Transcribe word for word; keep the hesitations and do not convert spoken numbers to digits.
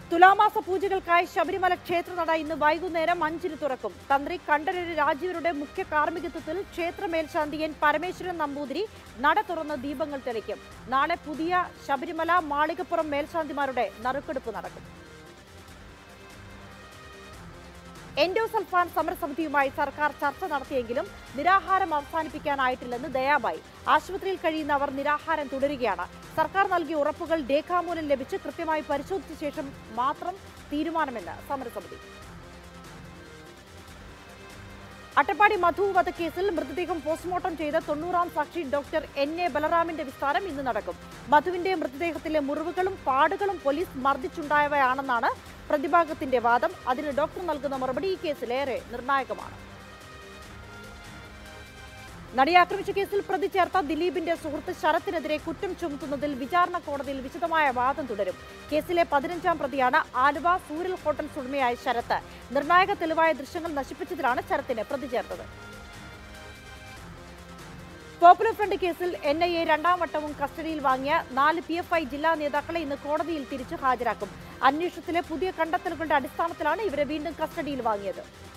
തുലാമാസ പൂജകൾക്കായി ശബരിമല ക്ഷേത്രനട ഇന്ന് വൈകുന്നേരം അഞ്ചിന് തുറക്കും. തന്ത്രി കണ്ഠരര് രാജീവരുടെ മുഖ്യ കാർമ്മികത്വത്തിൽ ക്ഷേത്ര മേൽശാന്തി എൻ പരമേശ്വരൻ നമ്പൂതിരി നട തുറന്ന് ദീപങ്ങൾ തെളിക്കും. നാളെ പുതിയ ശബരിമല മാളികപ്പുറം മേൽശാന്തിമാരുടെ നറുക്കെടുപ്പ് നടക്കും. എൻഡോസൾഫാൻ സമരസമിതിയുമായി സർക്കാർ ചർച്ച നടത്തിയെങ്കിലും നിരാഹാരം അവസാനിപ്പിക്കാനായിട്ടില്ലെന്ന് ദയാബായി. ആശുപത്രിയിൽ കഴിയുന്ന അവർ നിരാഹാരം തുടരുകയാണ്. സർക്കാർ നൽകിയ ഉറപ്പുകൾ രേഖാമൂലം ലഭിച്ച് കൃത്യമായി പരിശോധിച്ച ശേഷം മാത്രം തീരുമാനമെന്ന് സമരസമിതി. അട്ടപ്പാടി മധു വധക്കേസിൽ മൃതദേഹം പോസ്റ്റ്മോർട്ടം ചെയ്ത തൊണ്ണൂറാം സാക്ഷി ഡോക്ടർ എൻ എ ബലറാമിന്റെ വിസ്താരം ഇന്ന് നടക്കും. മധുവിന്റെ മൃതദേഹത്തിലെ മുറിവുകളും പാടുകളും പോലീസ് മർദ്ദിച്ചുണ്ടായവയാണെന്നാണ് പ്രതിഭാഗത്തിന്റെ വാദം. അതിന് ഡോക്ടർ നൽകുന്ന മറുപടി ഈ കേസിലേറെ നിർണായകമാണ്. നടിയെ ആക്രമിച്ച കേസിൽ പ്രതി ചേർത്ത ദിലീപിന്റെ സുഹൃത്ത് ശരത്തിനെതിരെ കുറ്റം ചുമത്തുന്നതിൽ വിചാരണ കോടതിയിൽ വിശദമായ വാദം തുടരും. കേസിലെ പതിനഞ്ചാം പ്രതിയാണ് ആലുവ സൂര്യൽ ഹോട്ടൽസ് ഉടമയായ ശരത്ത്. നിർണായക തെളിവായ ദൃശ്യങ്ങൾ നശിപ്പിച്ചതിലാണ് ശരത്തിനെ പ്രതി ചേർത്തത്. പോപ്പുലർ ഫ്രണ്ട് കേസിൽ എൻ ഐ എ രണ്ടാം വട്ടവും കസ്റ്റഡിയിൽ വാങ്ങിയ നാല് പി എഫ് ഐ ജില്ലാ നേതാക്കളെ ഇന്ന് കോടതിയിൽ തിരിച്ചു ഹാജരാക്കും. അന്വേഷണത്തിലെ പുതിയ കണ്ടെത്തലുകളുടെ അടിസ്ഥാനത്തിലാണ് ഇവരെ വീണ്ടും കസ്റ്റഡിയിൽ വാങ്ങിയത്.